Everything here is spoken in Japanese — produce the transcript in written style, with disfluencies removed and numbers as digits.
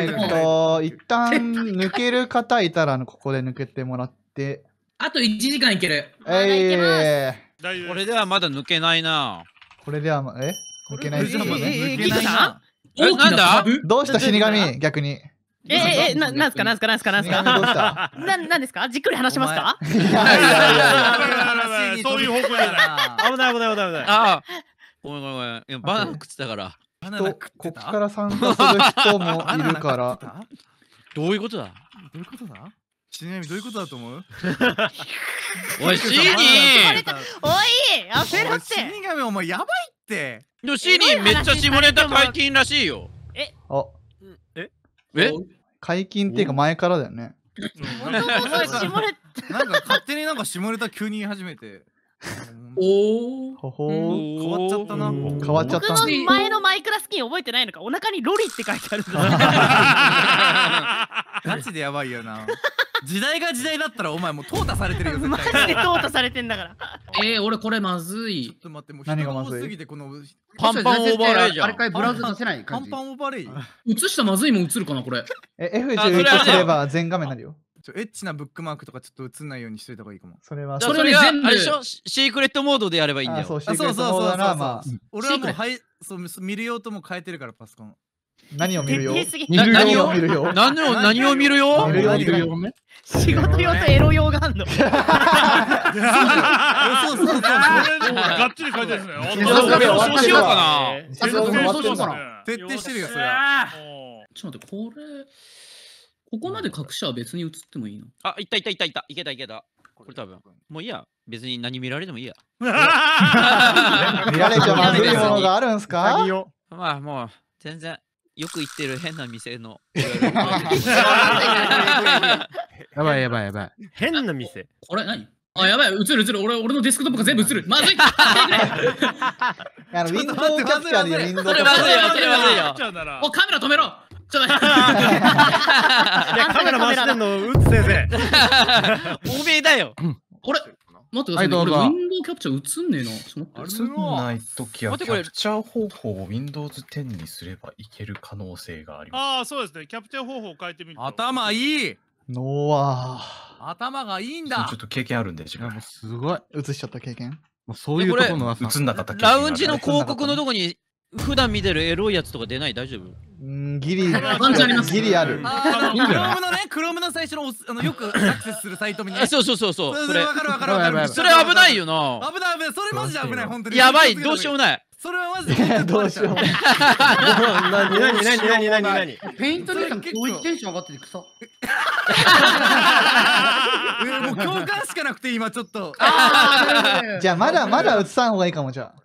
一旦抜ける方いたらここで抜けてもらって。 あと1時間いける。 これではまだ抜けないな。 これでは、抜けないですね。 抜けないな。 なんだどうした死神逆に。 なんすかなんですかじっくり話しますか。 いやそういう方向じゃない。 危ない。 ああ。ごめん。いやバナナ食ってたから。 ここから参加する人もいるから。 どういうことだ。 死神どういうことだと思う？ おいシーニー。 おいやめろって。 死神お前やばいって。 でもシーニーめっちゃ下ネタ解禁らしいよ。 解禁っていうか前からだよね。 なんか勝手に下ネタ急に言い始めて。 ほほ変わっちゃったな。 変わっちゃった。 僕の前のマイクラスキン覚えてないのか。お腹にロリって書いてあるんだ。 ガチでやばいよな。時代が時代だったらお前もう淘汰されてるよ。 マジで淘汰されてんだから。 俺これまずい。 ちょっと待ってもう何がまずい？ 人が多すぎてこのパンパンオーバーレイじゃん。 あれからブラウザさせないパンパンオーバーレイ。 映したまずいもん映るかなこれ。 F11 すれば全画面になるよ。 エッチなブックマークとかちょっと映んないようにしといた方がいいかも。 それはそれね全部あれでしょシークレットモードでやればいいんだよ。 そうシークレットモードならまあ。 俺はもう見る用とも変えてるからパソコン。 何を見るよ。 何を見るよ。何を見るよ。 仕事用とエロ用があんの。 そう。 がっちり書いてるんですね。 そうしようかな。 徹底してるよそれは。 ちょっと待ってここまで隠しは別に映ってもいいの？ あ、いけた。これ多分もういいや。別に何見られてもいいや。 見られちゃまずいものがあるんすか？ まあもう全然よく行ってる変な店の。 やばい。変な店。 これ何？あ、やばい、映る。俺のデスクトップが全部映る。まずい。 ウィンドウキャプチャーでウィンドウキャプチャー。 それまずいよ。 お、カメラ止めろ。ちょっと待って。 カメラ回してんの撃つ先生。 おめえだよ。 これ待ってくださいね。俺ウィンドウキャプチャー映んねえな。 映んないときはキャプチャー方法を Windows 10にすればいける可能性があります。 ああ、そうですね。キャプチャー方法を変えてみると。 頭いい。 ノワ頭がいいんだ。 ちょっと経験あるんで自分。 すごい。 映しちゃった経験。 もうそういうところの映んなかった経験。 ラウンジの広告のとこに普段見てるエロいやつとか出ない？大丈夫？ ギリある。 クロームの最初のよくアクセスするサイトに。 そう。それわかる。 それ危ないよな。 危ない。それマジで危ない本当に。 やばい、どうしようもない。 それはマジでどうしようもない。 何ペイントでさん教育テンション上がってて草。 もう共感しかなくて今ちょっと。 じゃあまだ映さん方がいいかもじゃあ。